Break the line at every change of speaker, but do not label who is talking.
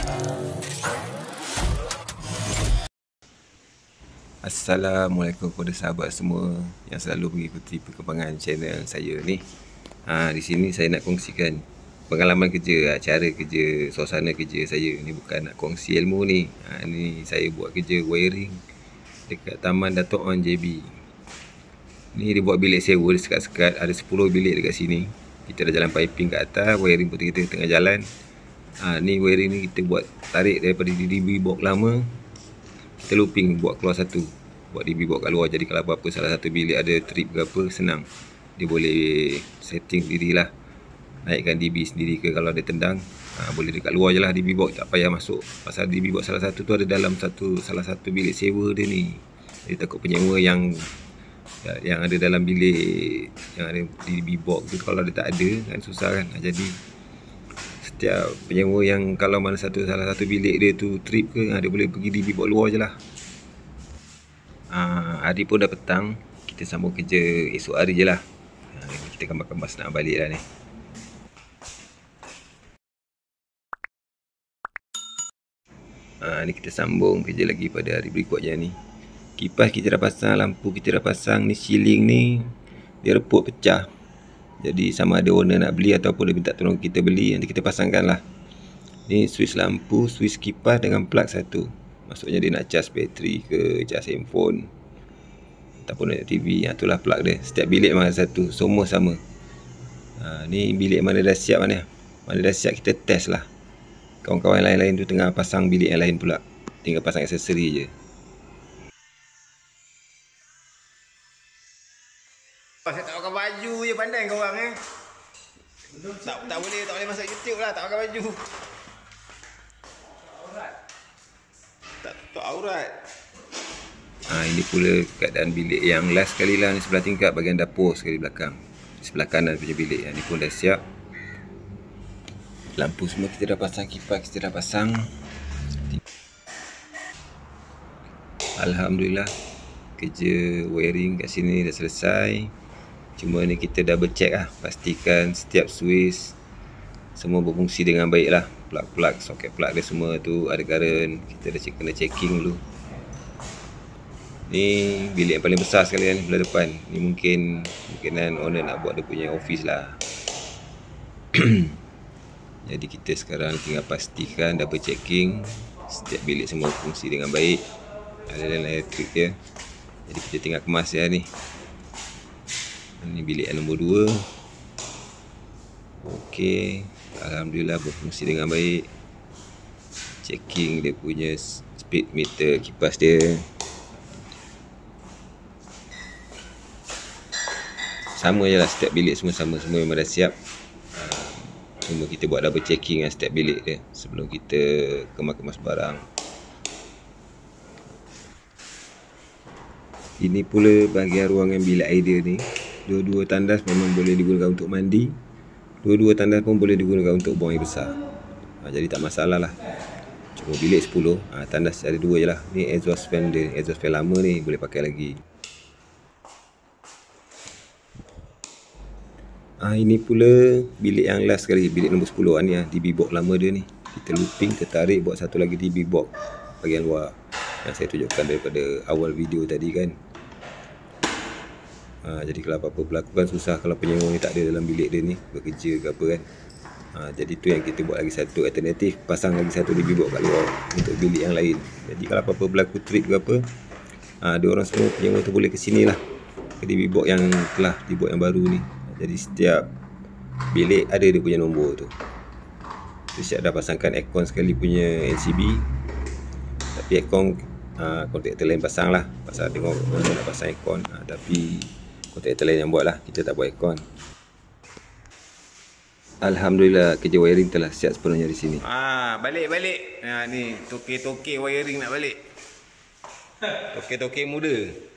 Assalamualaikum kepada sahabat semua yang selalu mengikuti perkembangan channel saya ni. Di sini saya nak kongsikan pengalaman kerja, cara kerja, suasana kerja saya ni. Bukan nak kongsi ilmu ni. Ni saya buat kerja wiring dekat Taman Dato' Wan JB. Ni dia buat bilik sewa sekat-sekat, ada 10 bilik dekat sini. Kita dah jalan piping kat atas, wiring pun kita tengah jalan. Ni wiring ni kita buat tarik daripada DB box lama, kita looping buat keluar satu, buat DB box kat luar. Jadi kalau apa-apa salah satu bilik ada trip ke apa, senang dia boleh setting sendirilah, naikkan DB sendiri ke. Kalau ada tendang, boleh dekat luar je lah DB box, tak payah masuk. Pasal DB box salah satu tu ada dalam salah satu bilik sewa dia ni. Dia takut penyewa yang ada dalam bilik yang ada DB box tu, kalau dia tak ada kan susah kan. Jadi setiap penyewa yang kalau mana salah satu bilik dia tu trip ke, dia boleh pergi DB box luar je lah. Hari pun dah petang, kita sambung kerja esok hari je lah. Kita kemas-kemas nak balik lah ni. Ni kita sambung kerja lagi pada hari berikutnya ni. Kipas kita dah pasang, lampu kita dah pasang. Ni ceiling ni dia reput pecah. Jadi sama ada owner nak beli ataupun dia minta tolong kita beli, nanti kita pasangkan lah. Ni switch lampu, switch kipas dengan plug satu. Maksudnya dia nak charge bateri ke, charge handphone ataupun nak TV. Itulah plug dia. Setiap bilik memang ada satu, semua sama. Ni bilik mana dah siap, mana dah siap kita test lah. Kawan-kawan lain-lain tu tengah pasang bilik yang lain pula, tinggal pasang aksesori je.
Saya tak pakai baju je, pandai kau orang Tak boleh masuk YouTube lah, tak pakai baju. Tak tutup aurat.
Ini pula keadaan bilik yang last sekali lah ni, sebelah tingkap bahagian dapur sekali belakang. Sebelah kanan punya bilik. Ni pun dah siap. Lampu semua kita dah pasang, kipas kita dah pasang. Alhamdulillah, kerja wiring kat sini dah selesai. Cuma ni kita double check lah, pastikan setiap switch semua berfungsi dengan baik lah. Plug-plug, soket plug dia semua tu ada current. Kita dah kena checking dulu. Ni bilik yang paling besar sekali ni, belah depan. Ni mungkinan owner nak buat dia punya office lah. Jadi kita sekarang tinggal pastikan, double checking setiap bilik semua fungsi dengan baik. Ada dalam elektrik dia. Jadi kita tinggal kemas ya ni. Ini bilik yang nombor 2. Okey, alhamdulillah berfungsi dengan baik. Checking dia punya speed meter kipas dia. Sama je lah, setiap bilik semua sama, semua memang dah siap. Cuma kita buat double checking lah setiap bilik dia sebelum kita kemas-kemas barang. Ini pula bahagian ruangan bilik air dia ni. Dua-dua tandas memang boleh digunakan untuk mandi. Dua-dua tandas pun boleh digunakan untuk buang air besar. Jadi tak masalah lah. Cuma bilik 10, tandas ada 2 je lah. Ni exhaust fan dia, exhaust fan lama ni boleh pakai lagi. Ini pula bilik yang last sekali, bilik nombor 10 ni DB box lama dia ni. Kita looping, tertarik, buat satu lagi DB box bahagian luar yang saya tunjukkan daripada awal video tadi kan. Jadi kalau apa-apa berlaku kan susah kalau penyewa ni tak ada dalam bilik dia ni, bekerja ke apa kan. Jadi tu yang kita buat lagi satu alternatif, pasang lagi satu DB box kat luar untuk bilik yang lain. Jadi kalau apa-apa berlaku trip ke apa, dia orang semua penyewa tu boleh ke sini lah, ke DB box yang telah dibuat yang baru ni. Jadi setiap bilik ada dia punya nombor tu. Siap dah pasangkan aircon sekali punya LCB. Tapi aircon kontraktor lain pasang lah. Pasal tengok orang nak pasang aircon, tapi kontraktor lain yang buat lah, kita tak buat aircon. Alhamdulillah kerja wiring telah siap sepenuhnya di sini.
Balik. Ni toke-toke wiring nak balik. Toke-toke muda.